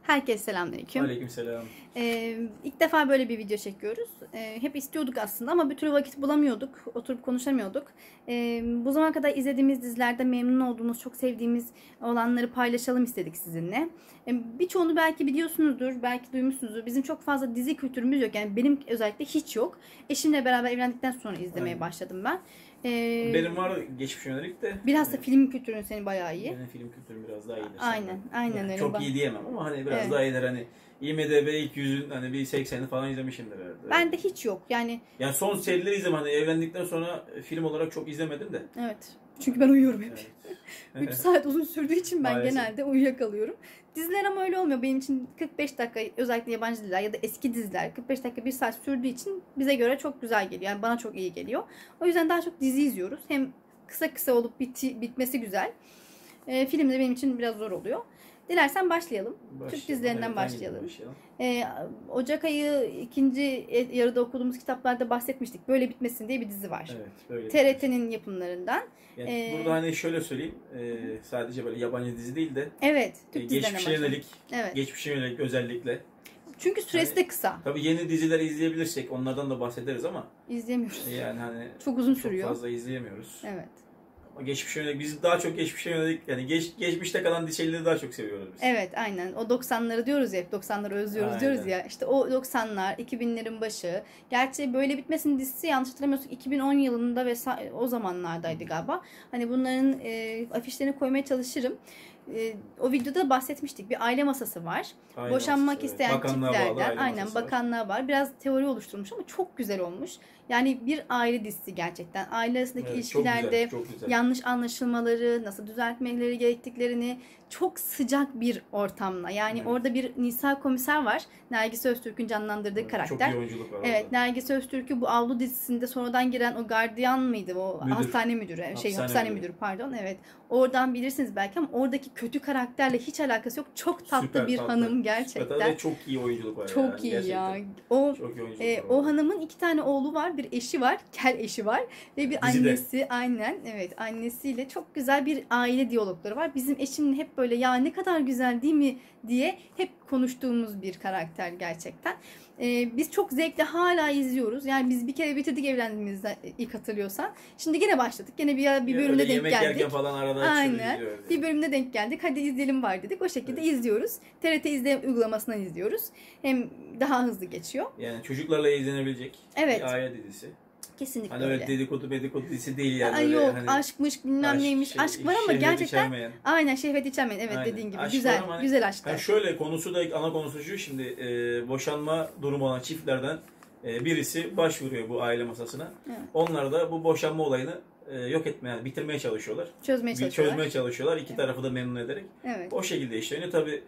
Herkese selamünaleyküm. Aleykümselam. İlk defa böyle bir video çekiyoruz. Hep istiyorduk aslında ama bir türlü vakit bulamıyorduk. Oturup konuşamıyorduk. Bu zamana kadar izlediğimiz dizilerde memnun olduğumuz, çok sevdiğimiz olanları paylaşalım istedik sizinle. Birçoğunu belki biliyorsunuzdur, belki duymuşsunuzdur. Bizim çok fazla dizi kültürümüz yok. Yani benim özellikle hiç yok. Eşimle beraber evlendikten sonra izlemeye başladım ben. Benim var geçmiş yönelik de. Biraz da film kültürün senin bayağı iyi. Benim film kültürüm biraz daha iyidir. Aynen, aynen yani öyle. çok iyi diyemem ama hani biraz daha iyidir. Hani IMDb ilk 100'ün hani bir 80'i falan izlemişimdir herhalde. Ben de hiç yok. Yani son serileri izledim. Hani evlendikten sonra film olarak çok izlemedim de. evet. Çünkü ben uyuyorum hep. Evet. 3 saat uzun sürdüğü için ben Maalesef. genelde uyuyakalıyorum. Diziler ama öyle olmuyor. Benim için 45 dakika, özellikle yabancı diziler ya da eski diziler 45 dakika 1 saat sürdüğü için bize göre çok güzel geliyor. Yani bana çok iyi geliyor. O yüzden daha çok dizi izliyoruz. Hem kısa kısa olup bitmesi güzel. Film de benim için biraz zor oluyor. Dilersen başlayalım. Türk dizilerinden başlayalım. Ocak ayı ikinci yarıda okuduğumuz kitaplarda bahsetmiştik. Böyle bitmesin diye bir dizi var. Evet, böyle TRT'nin yapımlarından. Yani burada hani şöyle söyleyeyim, sadece böyle yabancı dizi değil de evet, Türk geçmişe yönelik, evet. geçmişe yönelik özellikle. Çünkü süresi de kısa. Tabii yeni dizileri izleyebilirsek onlardan da bahsederiz ama İzleyemiyoruz. yani hani çok uzun sürüyor. Çok fazla izleyemiyoruz. Evet. Ama geçmişe yönelik, biz daha çok geçmişe yönelik, yani geçmişte kalan şeyleri daha çok seviyoruz biz. Evet, aynen. O 90'ları diyoruz ya, hep 90'ları özlüyoruz aynen. Diyoruz ya. İşte o 90'lar, 2000'lerin başı. Gerçi Böyle Bitmesin dizisi yanlış hatırlamıyorsak 2010 yılında ve o zamanlardaydı galiba. Hani bunların afişlerini koymaya çalışırım. O videoda bahsetmiştik. Bir aile masası var. Aynen, boşanmak evet. isteyen Bakanlığa çiftlerden aynen bakanlığa var. Biraz teori oluşturmuş ama çok güzel olmuş. Yani bir aile dizisi gerçekten. Aile arasındaki ilişkilerde çok güzel. yanlış anlaşılmaları, nasıl düzeltmeleri gerektiklerini çok sıcak bir ortamla. Yani orada bir Nisa komiser var. Nergis Öztürk'ün canlandırdığı karakter. Çok iyi oyunculuk var. Evet, Nergis Öztürk'ü bu Avlu dizisinde sonradan giren o gardiyan mıydı? O hastane müdürü. Hapishane müdürü pardon. Evet. Oradan bilirsiniz belki ama oradaki kötü karakterle hiç alakası yok. Çok tatlı Süper bir tatlı. hanım gerçekten. Ve çok iyi oyunculuk var. Çok iyi gerçekten. ya. O o hanımın 2 tane oğlu var, bir eşi var, kel eşi var ve bir annesi aynen evet annesiyle çok güzel bir aile diyalogları var. Bizim eşimle hep böyle ya ne kadar güzel değil mi diye hep konuştuğumuz bir karakter gerçekten. Biz çok zevkle hala izliyoruz. Yani biz bir kere bitirdik evlendiğimizde ilk hatırlıyorsan. Şimdi gene başladık. Gene bir bölümde denk geldik. Falan arada aynen. Bir bölümde denk geldik. Hadi izleyelim var dedik. O şekilde izliyoruz. TRT izle uygulamasından izliyoruz. Hem daha hızlı geçiyor. Yani çocuklarla izlenebilecek bir aile dizisi. Kesinlikle hani öyle dedikodu dizisi değil yani. Ay yok hani aşkmış bilmem neymiş. Aşk var ama gerçekten içermeyen. Aynen şehvet içermeyen. Evet aynen. Dediğin gibi aşk güzel hani, güzel aşklar. Yani şöyle ana konusu şu şimdi boşanma durumu olan çiftlerden birisi başvuruyor bu aile masasına. Evet. Onlar da bu boşanma olayını yok etmeye, bitirmeye çalışıyorlar. Çözmeye çalışıyorlar. İki tarafı da memnun ederek. Evet. O şekilde işleniyor. Tabii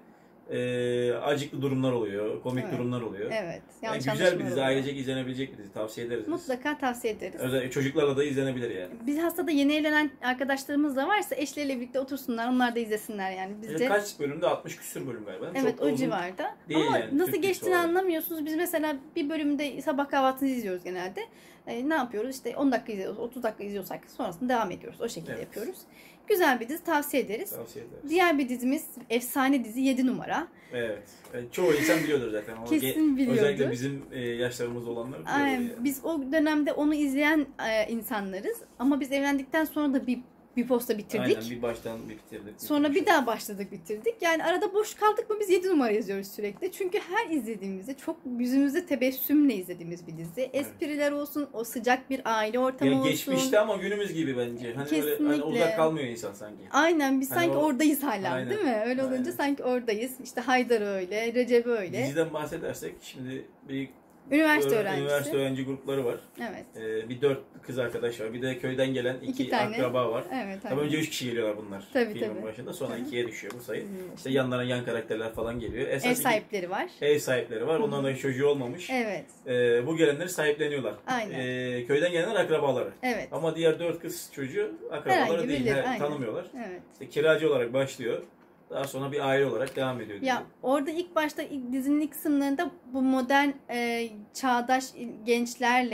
acıklı durumlar oluyor, komik durumlar oluyor. Evet. Yani güzel bir dizi, ailecek izlenebilecek bir dizi. Tavsiye ederiz. Mutlaka tavsiye ederiz. Özellikle çocuklarla da izlenebilir yani. Biz hastada yeni evlenen arkadaşlarımız da varsa eşleriyle birlikte otursunlar, onlar da izlesinler yani. Bizde kaç bölümde? 60 küsür bölüm galiba. Evet, o civarda. Ama yani, nasıl geçtiğini anlamıyorsunuz. Biz mesela bir bölümde sabah kahvaltısını izliyoruz genelde. Ne yapıyoruz? İşte 10 dakika izliyoruz, 30 dakika izliyorsak sonrasında devam ediyoruz. O şekilde yapıyoruz. Güzel bir dizi, tavsiye ederiz. Diğer bir dizimiz efsane dizi 7 numara. Evet. Çoğu insan biliyordur zaten. Kesin biliyordur. Özellikle bizim yaşlarımızda olanlar biliyordur. Yani. Biz o dönemde onu izleyen insanlarız. Ama biz evlendikten sonra da bir posta bitirdik. Aynen bir baştan bitirdik. Sonra bir daha başladık bitirdik. Yani arada boş kaldık mı biz 7 numara yazıyoruz sürekli. Çünkü her izlediğimizde çok yüzümüzde tebessümle izlediğimiz bir dizi. Espriler olsun, o sıcak bir aile ortamı olsun. Geçmişte ama günümüz gibi bence. Hani kesinlikle. Öyle uzak kalmıyor insan sanki. Aynen biz sanki oradayız hala değil mi? Öyle olunca sanki oradayız. İşte Haydar öyle, Recep öyle. Diziden bahsedersek şimdi bir üniversite öğrenci grupları var. Evet. Bir 4 kız arkadaş var. Bir de köyden gelen 2 akraba var. Evet. Tabii önce 3 kişi geliyorlar bunlar. Filmin başında. Sonra 2'ye düşüyor bu sayı. İşte yanlarına yan karakterler falan geliyor. Ev sahipleri var. Ev sahipleri var. Onların da çocuğu olmamış. Evet. Bu gelenleri sahipleniyorlar. Aynen. Köyden gelenler akrabaları. Evet. Ama diğer 4 kız çocuğu akrabaları değil. Tanımıyorlar. Evet. İşte kiracı olarak başlıyor. Daha sonra bir aile olarak devam ediyor. Ya orada ilk başta dizinin ilk kısımlarında bu modern çağdaş gençlerle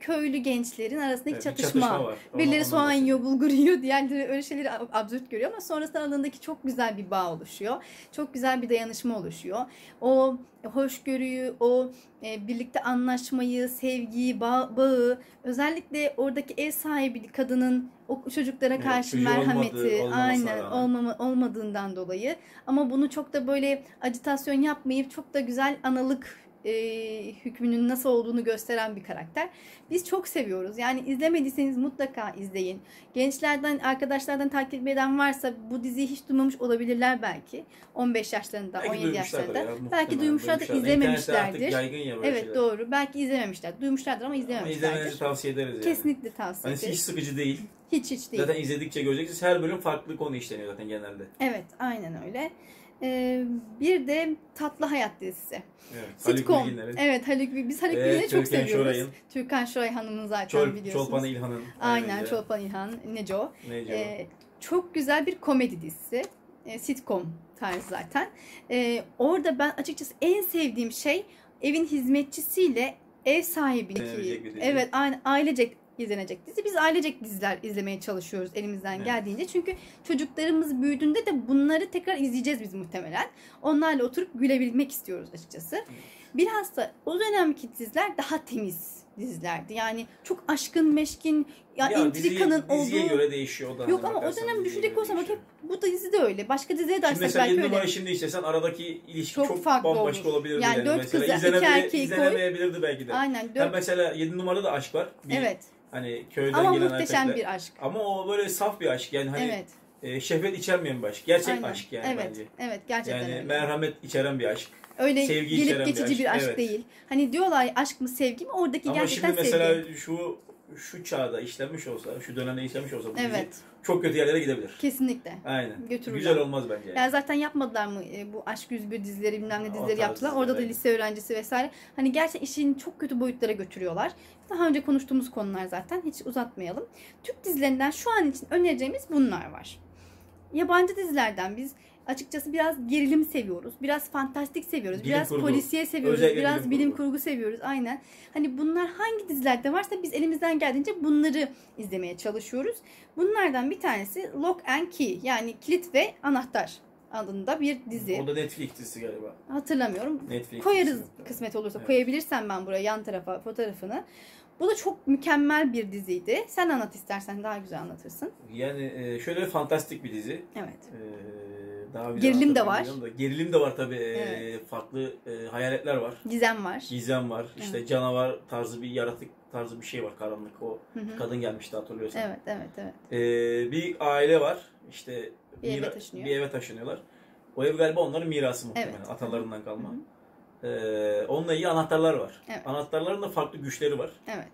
köylü gençlerin arasındaki Evet, çatışma. var. Birileri soğan yiyor, bulgur yiyor, diğerleri öyle şeyleri absürt görüyor ama sonrasında aralarındaki çok güzel bir bağ oluşuyor. Çok güzel bir dayanışma oluşuyor. O hoşgörüyü, o birlikte anlaşmayı, sevgiyi, bağı, özellikle oradaki ev sahibi kadının o çocuklara karşı merhameti olmadığından dolayı, ama bunu çok da böyle ajitasyon yapmayıp çok da güzel analık hükmünün nasıl olduğunu gösteren bir karakter. Biz çok seviyoruz. Yani izlemediyseniz mutlaka izleyin. Gençlerden, arkadaşlardan takip eden varsa bu diziyi hiç duymamış olabilirler belki. 15 yaşlarında, belki 17 yaşlarında. Ya, belki duymuşlar da izlememişlerdir. Ya evet şeyler. Doğru. Belki izlememişler. Duymuşlardır ama izlememişlerdir. Ama izlemenizi tavsiye ederiz yani. Kesinlikle tavsiye ederiz. Hani hiç sıkıcı değil. Hiç değil. Zaten izledikçe göreceksiniz. Her bölüm farklı konu işleniyor zaten genelde. Evet, aynen öyle. Bir de Tatlı Hayat dizisi. Evet, sitcom. Evet, biz Haluk Bilginer'i çok seviyoruz. Türkan Şoray Hanım'ın zaten biliyorsunuz. Çolpan İlhan'ın. Aynen, Çolpan İlhan, Neco. Çok güzel bir komedi dizisi. Sitcom tarzı zaten. Orada ben açıkçası en sevdiğim şey evin hizmetçisiyle ev sahibindeki. Evet, ailecek izlenecek dizi. Biz ailecek diziler izlemeye çalışıyoruz elimizden geldiğince. Çünkü çocuklarımız büyüdüğünde de bunları tekrar izleyeceğiz biz muhtemelen. Onlarla oturup gülebilmek istiyoruz açıkçası. Bilhassa o dönemki diziler daha temiz dizilerdi. Yani çok aşkın, meşkin, entrikanın olduğu. Diziye göre değişiyor o da. Yok ama o dönem düşünecek olsam bak hep bu dizi de öyle. Başka diziye de açsak belki öyle. Mesela 7 numara şimdi istesen aradaki ilişki çok bambaşka olabilirdi. Yani 4 kızla 2 erkeği izlenemeyebilirdi belki de. Aynen. Mesela 7 numarada da aşk var. Evet. Hani köyden ama gelen muhteşem erkekler. Bir aşk. Ama o böyle saf bir aşk. Yani hani şehvet içermeyen bir aşk. Gerçek aşk yani bence. Evet, gerçekten yani öyle. Merhamet içeren bir aşk. Öyle sevgi gelip geçici bir aşk değil. Hani diyorlar aşk mı sevgi mi? Oradaki ama gerçekten sevgi. Ama şimdi mesela şu çağda işlenmiş olsa, şu dönemde işlenmiş olsa bu dizi çok kötü yerlere gidebilir. Kesinlikle. Aynen. Götürürler. Güzel olmaz bence. Yani zaten yapmadılar mı bu Aşk 101 dizileri, bilmem ne dizileri yaptılar. Orada da lise öğrencisi vesaire. Hani gerçekten işini çok kötü boyutlara götürüyorlar. Daha önce konuştuğumuz konular zaten. Hiç uzatmayalım. Türk dizilerinden şu an için önereceğimiz bunlar var. Yabancı dizilerden biz açıkçası biraz gerilim seviyoruz. Biraz fantastik seviyoruz. Biraz polisiye seviyoruz. Özellikle biraz bilim kurgu seviyoruz. Aynen. Hani bunlar hangi dizilerde varsa biz elimizden geldiğince bunları izlemeye çalışıyoruz. Bunlardan bir tanesi Lock and Key, yani Kilit ve Anahtar adında bir dizi. O da Netflix dizisi galiba. Hatırlamıyorum. Netflix koyarız dizisi. Kısmet olursa. Koyabilirsem ben buraya yan tarafa fotoğrafını. Bu da çok mükemmel bir diziydi. Sen anlat istersen, daha güzel anlatırsın. Yani şöyle fantastik bir dizi. Evet. Daha gerilim de var. Gerilim de var tabii. Farklı hayaletler var. Gizem var. Gizem var. İşte canavar tarzı bir yaratık tarzı bir şey var, karanlık. O kadın gelmişti, hatırlıyorsan. Evet. Bir aile var. İşte bir eve taşınıyorlar. O ev galiba onların mirası muhtemelen. Atalarından kalma. Onunla ilgili anahtarlar var. Evet. Anahtarların da farklı güçleri var. Evet.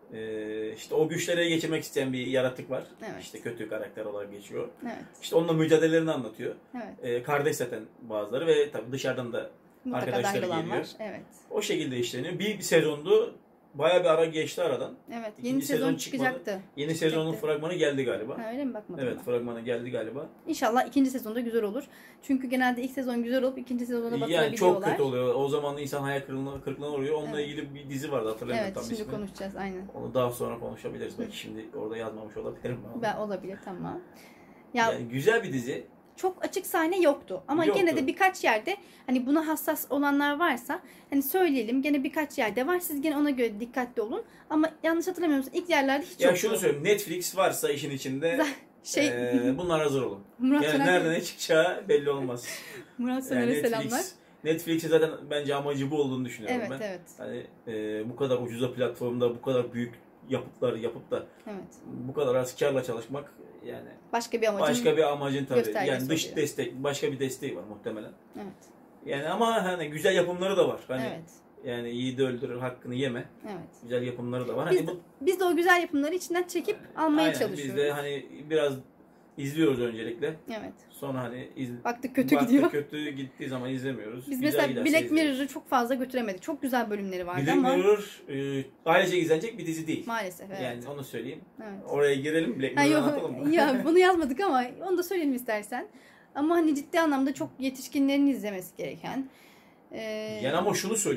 İşte o güçlere geçirmek isteyen bir yaratık var. Evet. İşte kötü karakter olarak geçiyor. Evet. İşte onunla mücadelelerini anlatıyor. Evet. Kardeş zaten bazıları ve tabii dışarıdan da mutlaka arkadaşları geliyor. Var. Evet. O şekilde işleniyor. Bir sezondu. Bayağı bir ara geçti aradan. Evet. Yeni sezon çıkacaktı. Yeni sezonun fragmanı geldi galiba. Öyle mi, bakmadım? Evet, fragmanı geldi galiba. İnşallah ikinci sezonda güzel olur. Çünkü genelde ilk sezon güzel olup ikinci sezona batırabiliyorlar. Yani çok kötü oluyor. O zaman insan hayal kırıklığına uğruyor. Onunla ilgili bir dizi vardı, hatırlamıyorum tam ismini. Evet, şimdi konuşacağız aynen. Onu daha sonra konuşabiliriz. Belki şimdi orada yazmamış olabilirim. Olabilir, tamam. Yani güzel bir dizi. Çok açık sahne yoktu. Ama gene de birkaç yerde, hani buna hassas olanlar varsa hani söyleyelim, gene birkaç yerde var. Siz gene ona göre dikkatli olun. Ama yanlış hatırlamıyorsam ilk yerlerde hiç yoktu. Ya şunu söyleyeyim, Netflix varsa işin içinde bunlar hazır olun. Murat yani nerede ne çıkacağı belli olmaz. Murat Soner'e selamlar. Netflix'in zaten bence amacı bu olduğunu düşünüyorum ben. Evet. Hani bu kadar ucuza platformda bu kadar büyük yapıtlar yapıp da bu kadar az karla çalışmak, yani başka bir amacın tabii. Yani dış destek, başka bir desteği var muhtemelen. Evet. Yani ama hani güzel yapımları da var. Hani yani yiğidi öldürür, hakkını yeme. Evet. Güzel yapımları da var. Biz de o güzel yapımları içinden çekip almaya çalışıyoruz. Biz de hani biraz izliyoruz öncelikle. Evet. Sonra hani baktık gidiyor. Kötü gittiği zaman izlemiyoruz. Biz mesela Black Mirror'ı çok fazla götüremedik. Çok güzel bölümleri vardı ama. Black Mirror ailece izlenecek bir dizi değil. Maalesef, evet. Yani onu söyleyeyim. Evet. Oraya girelim, Black Mirror'ı anlatalım mı? Ya bunu yazmadık ama onu da söyleyelim istersen. Ama hani ciddi anlamda çok yetişkinlerin izlemesi gereken. Yani ama şunu söyleyeyim.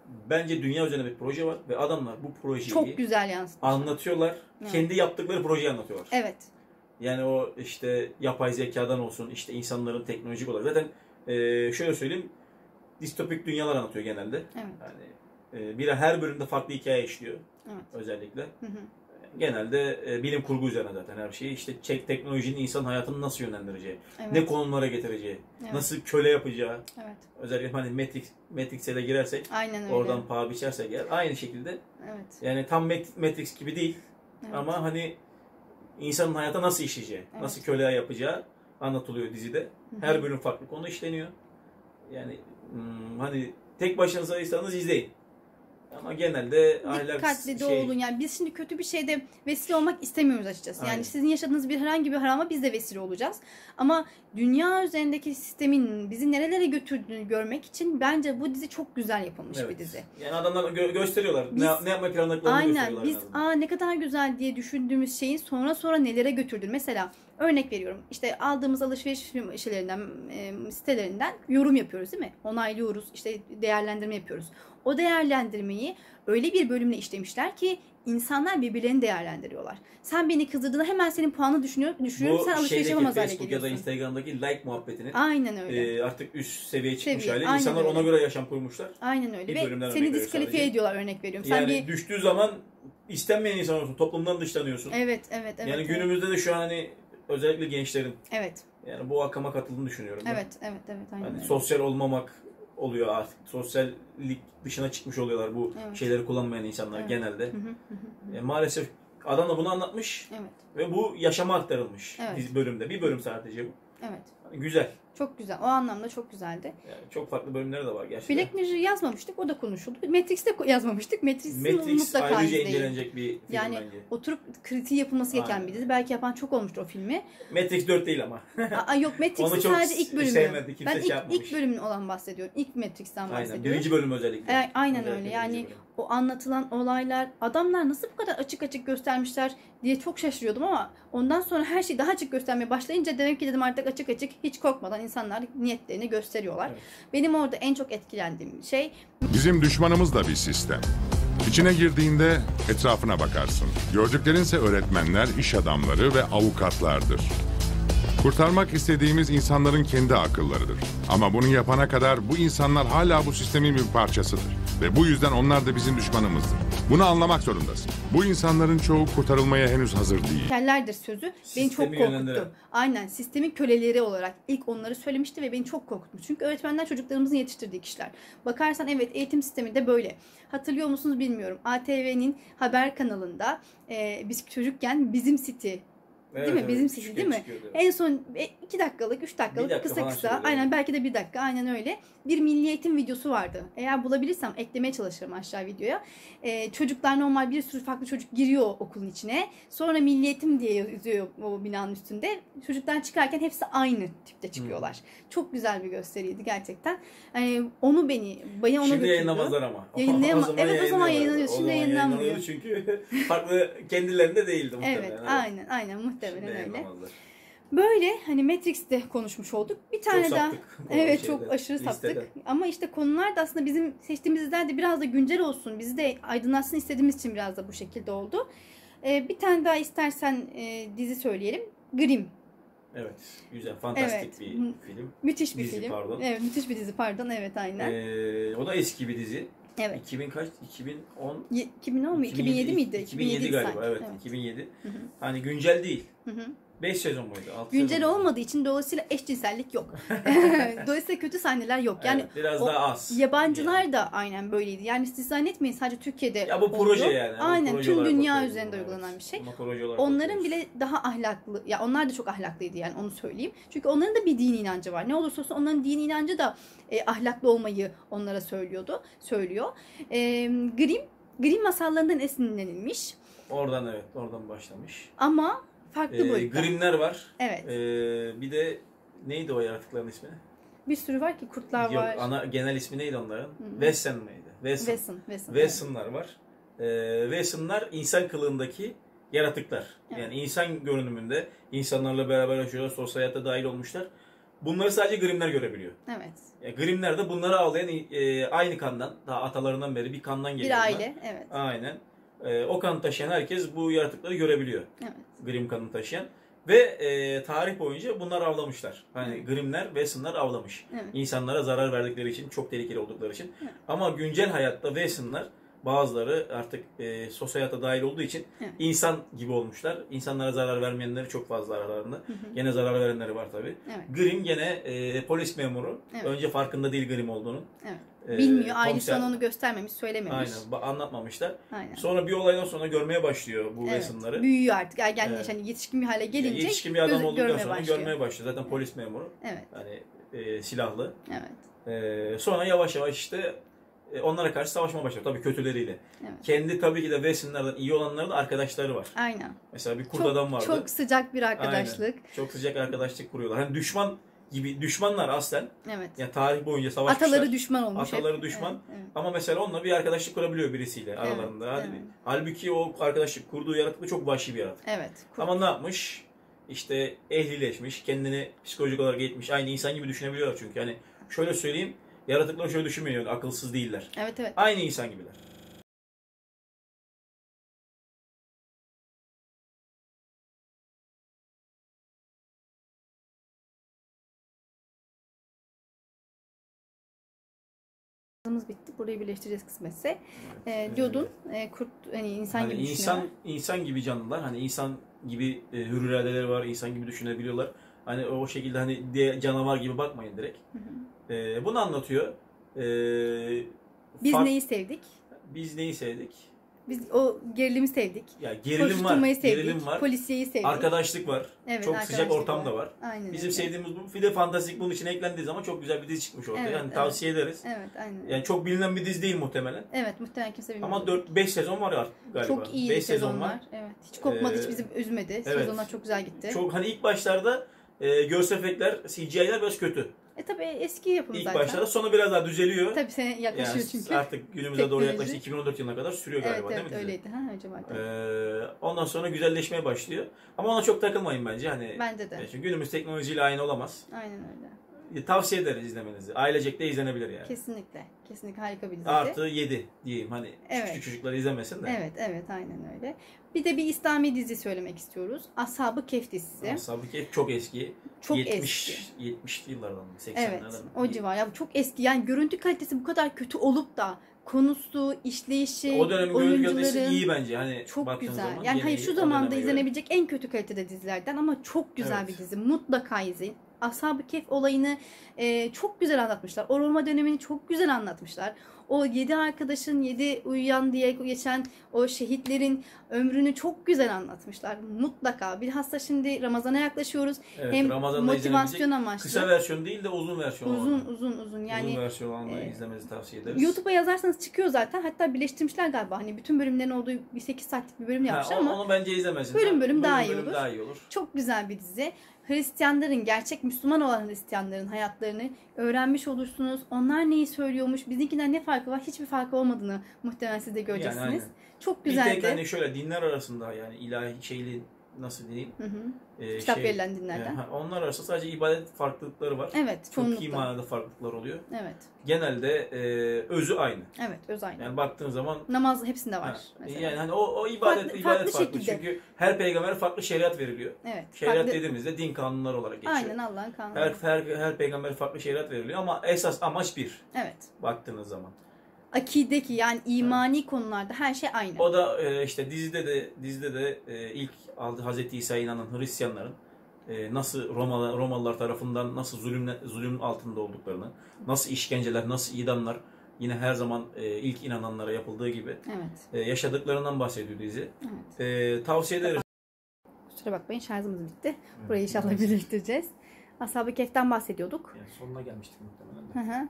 bence dünya üzerinde bir proje var ve adamlar bu projeyi çok güzel yansıtmışlar. Anlatıyorlar. Evet. Kendi yaptıkları projeyi anlatıyorlar. Evet. Yani o işte yapay zekadan olsun, işte insanların teknolojik olarak. Zaten şöyle söyleyeyim, distopik dünyalar anlatıyor genelde. Evet. Yani her bölümde farklı hikaye işliyor. Evet. Özellikle. Hı hı. Genelde bilim kurgu üzerine zaten her şeyi. İşte teknolojinin insan hayatını nasıl yönlendireceği, evet. ne konumlara getireceği, evet. nasıl köle yapacağı. Evet. Özellikle hani Matrix'e de girersek, oradan paha biçersek eğer aynı şekilde. Evet. Yani tam Matrix gibi değil. Evet. Ama hani insanın hayata nasıl işleyeceği, evet. nasıl köle yapacağı anlatılıyor dizide. Hı-hı. Her bölüm farklı konu işleniyor. Yani hani tek başınızaysanız izleyin. Ama genelde dikkatli de olun. Yani biz şimdi kötü bir şeyde vesile olmak istemiyoruz açıkçası. Aynen. Yani sizin yaşadığınız herhangi bir harama biz de vesile olacağız. Ama dünya üzerindeki sistemin bizi nerelere götürdüğünü görmek için bence bu dizi çok güzel yapılmış bir dizi. Yani adamlar gösteriyorlar. Ne yapmayı planladıklarını gösteriyorlar. Biz ne kadar güzel diye düşündüğümüz şeyin sonra nelere götürdüğünü. Mesela örnek veriyorum. İşte aldığımız alışveriş sitelerinden yorum yapıyoruz değil mi? Onaylıyoruz. İşte değerlendirme yapıyoruz. O değerlendirmeyi öyle bir bölümle işlemişler ki insanlar birbirlerini değerlendiriyorlar. Sen beni kızdırdığında hemen senin puanını düşürüyorum. Sen alışveriş yapamaz hale geliyorsun. Bu ya da Instagram'daki like muhabbetinin aynen öyle. Artık üst seviyeye çıkmış hali. İnsanlar ona göre yaşam kurmuşlar. Aynen öyle. Ve seni diskalifiye ediyorlar, örnek veriyorum. Yani düştüğü zaman istenmeyen insan olursun. Toplumdan dışlanıyorsun. Evet. Yani günümüzde de şu an hani özellikle gençlerin. Evet. Yani bu akıma katıldığını düşünüyorum. Evet. Aynen hani öyle. sosyal olmamak oluyor artık. Sosyallik dışına çıkmış oluyorlar bu şeyleri kullanmayan insanlar genelde. Maalesef adam da bunu anlatmış ve bu yaşama aktarılmış bölümde. Bir bölüm sadece bu. Evet. Güzel. Çok güzel. O anlamda çok güzeldi. Yani çok farklı bölümleri de var gerçekten. Black Mirror yazmamıştık. O da konuşuldu. Matrix'te yazmamıştık. Matrix mutlaka ayrıca incelenecek bir film yani bence. Oturup kritiği yapılması gereken bir dizi. Belki yapan çok olmuştur o filmi. Matrix 4 değil ama. Yok, Matrix'in sadece ilk bölümü. Sevmedi, ben ilk bölümün olan bahsediyorum. İlk Matrix'ten bahsediyorum. Birinci bölüm özellikle. Aynen öyle. Yani o anlatılan olaylar, adamlar nasıl bu kadar açık göstermişler diye çok şaşırıyordum ama ondan sonra her şeyi daha açık göstermeye başlayınca demek ki dedim artık açık hiç korkmadan insanlar niyetlerini gösteriyorlar. Evet. Benim orada en çok etkilendiğim şey... Bizim düşmanımız da bir sistem. İçine girdiğinde etrafına bakarsın. Gördüklerinse öğretmenler, iş adamları ve avukatlardır. Kurtarmak istediğimiz insanların kendi akıllarıdır. Ama bunu yapana kadar bu insanlar hala bu sistemin bir parçasıdır. Ve bu yüzden onlar da bizim düşmanımızdır. Bunu anlamak zorundasın. Bu insanların çoğu kurtarılmaya henüz hazır değil. Kellerdir sözü beni çok korkuttu. Aynen, sistemin köleleri olarak ilk onları söylemişti ve beni çok korkutmuş. Çünkü öğretmenler çocuklarımızın yetiştirdiği kişiler. Bakarsan evet, eğitim sistemi de böyle. Hatırlıyor musunuz bilmiyorum. ATV'nin haber kanalında biz çocukken Bizim City... değil mi? Bizim City değil mi? En son 2 dakikalık, 3 dakikalık kısa aynen, belki de 1 dakika, aynen öyle. Bir milli eğitim videosu vardı. Eğer bulabilirsem eklemeye çalışırım aşağı videoya. Çocuklar normal bir sürü farklı çocuk giriyor okulun içine. Sonra milli eğitim diye yazıyor o binanın üstünde. Çocuklar çıkarken hepsi aynı tipte çıkıyorlar. Çok güzel bir gösteriydi gerçekten. Onu beni ona Şimdi götürdü. Yayınlamazlar ama. Evet, o zaman yayınlanıyor. Şimdi yayınlanmıyor. Çünkü farklı kendilerinde değildi muhtemelen. Evet, aynen muhtemelen öyle. Böyle hani Matrix'te konuşmuş olduk. Bir tane daha. Evet, çok aşırı saptık. Ama işte konular da aslında bizim seçtiğimiz diziler de biraz da güncel olsun, bizi de aydınlatsın istediğimiz için biraz da bu şekilde oldu. Bir tane daha istersen dizi söyleyelim. Grimm. Evet, güzel, fantastik bir film. Müthiş bir film. Pardon. Evet, müthiş bir dizi, pardon. Evet, aynen. O da eski bir dizi. Evet. 2000 kaç? 2010. 2010 mu? 2007 miydi? 2007 galiba. Evet. 2007. Hani güncel değil. 5 sezon muydu? 6 güncel sezon olmadığı için dolayısıyla eşcinsellik yok. Dolayısıyla kötü sahneler yok. Yani evet, biraz daha az. Yabancılar da aynen böyleydi. Yani siz zannetmeyin sadece Türkiye'de ya bu proje oldu. Yani. Aynen, tüm dünya üzerinde uygulanan bir şey. Onların bile daha ahlaklı, ya onlar da çok ahlaklıydı yani, onu söyleyeyim. Çünkü onların da bir dini inancı var. Ne olursa olsun onların dini inancı da ahlaklı olmayı onlara söylüyor. Grimm masallarından esinlenilmiş. Oradan başlamış. Ama farklı boyutta. Grimmler var. Evet. Bir de neydi o yaratıkların ismi? Bir sürü var ki, kurtlar var. Genel ismi neydi onların? Wesen mıydı? Weson'lar var. Weson'lar insan kılığındaki yaratıklar. Evet. Yani insan görünümünde insanlarla beraber yaşıyorlar, sosyal hayata dahil olmuşlar. bunları sadece Grimm'ler görebiliyor. Evet. Grimm'ler de bunları ağlayan aynı kandan, daha atalarından beri bir kandan geliyor. Bir aile, evet. Aynen. O kanı taşıyan herkes bu yaratıkları görebiliyor. Evet. Grimm kanını taşıyan. Ve tarih boyunca bunlar avlamışlar. Hani Grimm'ler, Wesson'lar avlamış. Evet. İnsanlara zarar verdikleri için, çok tehlikeli oldukları için. Evet. Ama güncel hayatta Wesson'lar bazıları artık sosyal hayata dahil olduğu için insan gibi olmuşlar. İnsanlara zarar vermeyenleri çok fazla aralarında. Gene zarar verenleri var tabii. Evet. Grimm gene polis memuru. Evet. Önce farkında değil Grimm olduğunun. Evet. Bilmiyor. Ailesi komiser... onu göstermemiş, söylememiş. Aynen. Anlatmamışlar. Aynen. Sonra bir olaydan sonra görmeye başlıyor bu Wesson'ları. Büyüyor artık. Ergenleş, hani yetişkin bir hale gelince yetişkin bir adam olduktan sonra başlıyor. görmeye başlıyor. Zaten polis memuru. Evet. Hani silahlı. Evet. Sonra yavaş yavaş işte onlara karşı savaşma başlıyor. Tabii kötüleriyle. Evet. Kendi tabii ki de Wesson'lardan iyi olanların da arkadaşları var. Aynen. Mesela bir kurt adam vardı. Çok sıcak bir arkadaşlık. Aynen. Çok sıcak arkadaşlık kuruyorlar. Hani düşman gibi düşmanlar aslen. Evet. Yani tarih boyunca savaşmışlar. Ataları düşman olmuş. Ataları düşman. Evet, evet. Ama mesela onunla bir arkadaşlık kurabiliyor birisiyle aralarında. Evet. Halbuki o arkadaşlık kurduğu yaratık da çok vahşi bir yaratık. Evet. Ama ne yapmış? İşte ehlileşmiş, kendini psikolojik olarak eğitmiş. Aynı insan gibi düşünebiliyorlar çünkü. Yani şöyle söyleyeyim, yaratıklar şöyle düşünmüyor, akılsız değiller. Evet, evet. Aynı insan gibiler. Bitti. Burayı birleştireceğiz kısmetse. Diyordun kurt hani insan hani gibi insan gibi canlılar, hani insan gibi hür iradeleri var, insan gibi düşünebiliyorlar. Hani o şekilde hani canavar gibi bakmayın direkt. Bunu anlatıyor. Biz neyi sevdik? Biz neyi sevdik? Biz o gerilimi sevdik. Ya gerilim var, sevdik, gerilim var. Polisiyeyi sevdik. Arkadaşlık var. Evet, çok sıcak ortam da var. Aynen Bizim öyle. sevdiğimiz bu. Bir de fantastik bunun içine eklendiği zaman çok güzel bir dizi çıkmış ortaya. Evet, yani tavsiye ederiz. Evet, aynen. Yani çok bilinen bir dizi değil muhtemelen. Evet, muhtemelen kimse bilmiyor. Ama 4-5 sezon var galiba. Çok iyi 5 sezon var. Evet. Hiç kopmadı, hiç bizi üzmedi. Evet. Sezonlar çok güzel gitti. Çok hani ilk başlarda görsel efektler, CGI'ler biraz kötü. Tabii eski yapım İlk zaten. başlarda, sonra biraz daha düzeliyor. Tabii sene yaklaşıyor yani çünkü. artık günümüze doğru yaklaştı. 2014 yılına kadar sürüyor galiba, evet, değil mi? Öyleydi. Ha, acaba. Ondan sonra güzelleşmeye başlıyor. Ama ona çok takılmayın bence. Hani, bence de. Çünkü günümüz teknolojiyle aynı olamaz. Aynen öyle. Tavsiye ederiz izlemenizi. Ailecek de izlenebilir yani. Kesinlikle. Kesinlikle harika bir dizi. Artı 7 diyeyim. Hani evet. küçük çocuklar izlemesin de. Evet, aynen öyle. Bir de bir İslami dizi söylemek istiyoruz. Ashab-ı Kehf dizisi. Ashab-ı Kehf çok eski. Çok 70'li yıllardan mı? 80'lerden evet, mi? o civar. Ya bu çok eski. Yani görüntü kalitesi bu kadar kötü olup da konusu, işleyişi, o dönemin görüntü kalitesi oyuncuların iyi bence. Hani çok güzel. zaman, Yani hayır, iyi, şu zamanda izlenebilecek en kötü kalitede dizilerden ama çok güzel evet. bir dizi. Mutlaka izleyin. Ashab-ı Kehf olayını çok güzel anlatmışlar. O Roma dönemini çok güzel anlatmışlar. O 7 arkadaşın 7 uyuyan diye geçen o şehitlerin ömrünü çok güzel anlatmışlar. Mutlaka. Bilhassa şimdi Ramazan'a yaklaşıyoruz. Evet, hem Ramazan'da motivasyon amaçlı. Kısa versiyon değil de uzun versiyon. Uzun. Yani uzun versiyon olanları izlemenizi tavsiye ederiz. YouTube'a yazarsanız çıkıyor zaten. Hatta birleştirmişler galiba. Hani bütün bölümlerin olduğu bir 8 saatlik bir bölüm yapmışlar ama onu bence izlemezsiniz. Bölüm daha iyi olur. Çok güzel bir dizi. Hristiyanların, gerçek Müslüman olan Hristiyanların hayatlarını öğrenmiş olursunuz. Onlar neyi söylüyormuş, bizimkinden ne farkı var? Hiçbir farkı olmadığını muhtemelen siz de göreceksiniz. Yani çok güzeldi. Bir tek hani şöyle dinler arasında, yani ilahi şeyli nasıl diyeyim? Kitap verilen dinlerden. Onlar arasında sadece ibadet farklılıkları var. Evet, çok iyi manada farklılıklar oluyor. Evet. Genelde özü aynı. Evet, öz aynı. Yani baktığın zaman namaz hepsinde var mesela. Yani hani o ibadet farklı. Çünkü her peygamber farklı şeriat veriliyor. Evet. Şeriat dediğimizde din kanunları olarak geçiyor. Aynen, Allah'ın kanunu. Her peygamber farklı şeriat veriliyor ama esas amaç bir. Evet. Baktığınız zaman. Akideki, yani imani konularda her şey aynı. O da işte dizide de ilk Hazreti İsa'ya inanan Hristiyanların nasıl Romalılar tarafından nasıl zulüm altında olduklarını, nasıl işkenceler, nasıl idamlar, yine her zaman ilk inananlara yapıldığı gibi yaşadıklarından bahsediyor dizi. Evet. Tavsiye ederiz. Kusura bakmayın, şarjımız bitti. Burayı inşallah birleştireceğiz. Ashab-ı Kehf'ten bahsediyorduk. Yani sonuna gelmiştik muhtemelen de.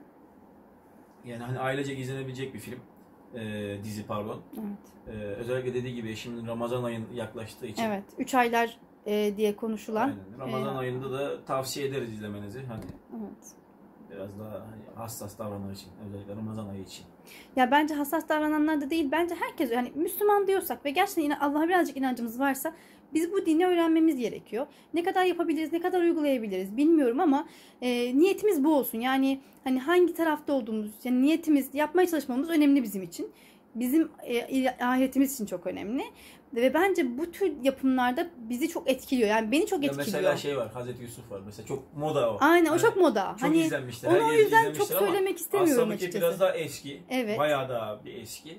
Yani hani ailecek izlenebilecek bir film. Dizi pardon. Evet. Özellikle dediği gibi şimdi Ramazan ayın yaklaştığı için. Evet. 3 aylar diye konuşulan. Aynen. Ramazan ayında da tavsiye ederiz izlemenizi. Hani. Evet. biraz daha hani hassas davranır için, özellikle Ramazan ayı için. Ya bence hassas davrananlar da değil. Bence herkes, yani Müslüman diyorsak ve gerçekten Allah'a birazcık inancımız varsa biz bu dini öğrenmemiz gerekiyor. Ne kadar yapabiliriz, ne kadar uygulayabiliriz bilmiyorum ama niyetimiz bu olsun. Yani hani hangi tarafta olduğumuz, yani niyetimiz, yapmaya çalışmamız önemli bizim için. Bizim ahiretimiz için çok önemli. Ve bence bu tür yapımlarda bizi çok etkiliyor. Yani beni çok etkiliyor. Mesela şey var, Hazreti Yusuf var. Mesela çok moda o. Aynen, o çok moda. Çok hani izlenmiştir. Onu o yüzden çok söylemek istemiyorum açıkçası. Ashab-ı biraz daha eski. Evet. Bayağı daha bir eski.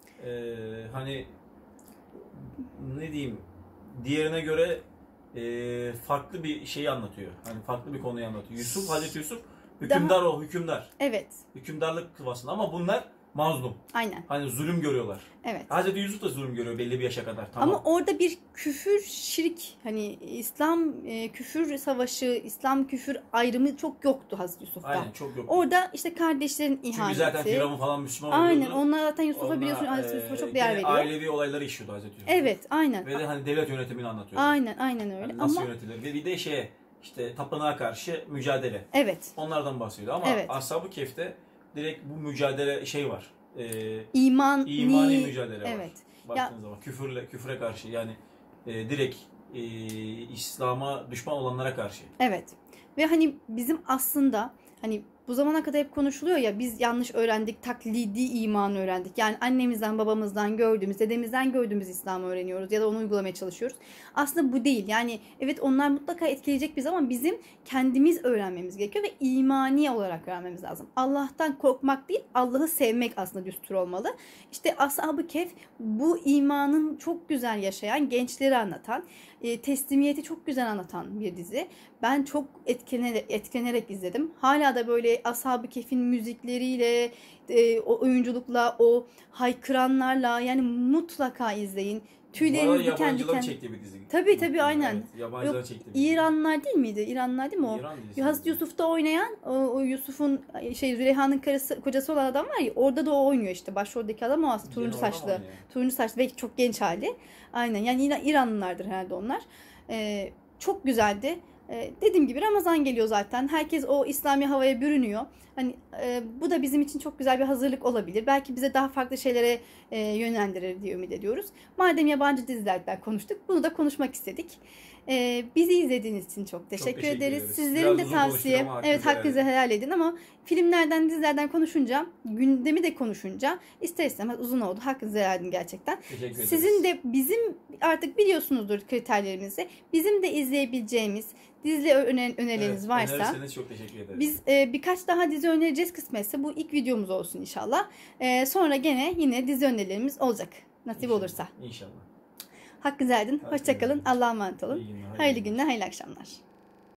Hani ne diyeyim, diğerine göre farklı bir şeyi anlatıyor. Hani farklı bir konuyu anlatıyor. Hazreti Yusuf hükümdar o, hükümdar. Evet. Hükümdarlık kıvasında ama bunlar mazlum. Aynen. Hani zulüm görüyorlar. Evet. Hazreti Yusuf da zulüm görüyor belli bir yaşa kadar. Tamam. Ama orada bir küfür, şirk, hani İslam küfür savaşı, İslam küfür ayrımı çok yoktu Hazreti Yusuf'ta. Aynen, çok yoktu. Orada işte kardeşlerin ihaneti. Çünkü zaten Firavun falan Müslüman oluyordu. Aynen, onlar zaten Yusuf'a biliyorsun, Hazreti Yusuf'a çok değer veriyor. Ailevi olayları işliyordu Hazreti Yusuf. Evet, aynen. Ve de hani devlet yönetimini anlatıyordu. Aynen öyle. Yani nasıl yönetilir? Ve bir de işte tapınağa karşı mücadele. Evet. Onlardan bahsediyor ama Ashab-ı Kehf'te direkt bu mücadele var. İmani mücadele var. Evet. Baktığınız zaman küfre karşı, yani direkt İslam'a düşman olanlara karşı. Evet. Ve hani bizim aslında hani bu zamana kadar hep konuşuluyor ya, biz yanlış öğrendik, taklidi imanı öğrendik. Yani annemizden, babamızdan gördüğümüz, dedemizden gördüğümüz İslam'ı öğreniyoruz ya da onu uygulamaya çalışıyoruz. Aslında bu değil. Yani evet, onlar mutlaka etkileyecek bizi ama bizim kendimiz öğrenmemiz gerekiyor ve imani olarak öğrenmemiz lazım. Allah'tan korkmak değil, Allah'ı sevmek aslında düstur olmalı. İşte Ashab-ı Kehf bu imanın çok güzel yaşayan gençleri anlatan, teslimiyeti çok güzel anlatan bir dizi. Ben çok etkilenerek izledim. Hala da böyle Ashab-ı Kehf'in müzikleriyle, o oyunculukla, o haykıranlarla, yani mutlaka izleyin. Tüyleriniz diken diken. Çekti bir dizi. Tabii aynen. Evet, yabancılar çekti. İranlılar değil miydi? İranlılar değil mi o? Hazreti Yusuf'ta oynayan, o Yusuf'un Züleyha'nın kocası olan adam var ya, orada da o oynuyor işte. Başroldeki adam o aslında, turuncu saçlı. Turuncu saçlı ve çok genç hali. Aynen, yani İranlılardır herhalde onlar. Çok güzeldi. Dediğim gibi Ramazan geliyor zaten. Herkes o İslami havaya bürünüyor. Hani bu da bizim için çok güzel bir hazırlık olabilir. Belki bize daha farklı şeylere yönlendirir diye ümit ediyoruz. Madem yabancı dizilerden konuştuk, bunu da konuşmak istedik. Bizi izlediğiniz için çok teşekkür ederiz. Sizlerin de tavsiye, evet, hakkınızı helal edin ama filmlerden, dizilerden konuşunca, gündemi de konuşunca ister istemez uzun oldu. Hakkınızı helal edin gerçekten. Sizin de, bizim artık biliyorsunuzdur kriterlerimizi. Bizim de izleyebileceğimiz dizi önerileriniz varsa, önerirseniz çok teşekkür ederiz. Biz birkaç daha dizi önereceğiz kısmetse. Bu ilk videomuz olsun inşallah. Sonra yine dizi önerilerimiz olacak. Nasip olursa. İnşallah. Hakkınızı helal edin. Hoşça kalın. Allah'a emanet olun. Hayırlı günler, hayırlı akşamlar.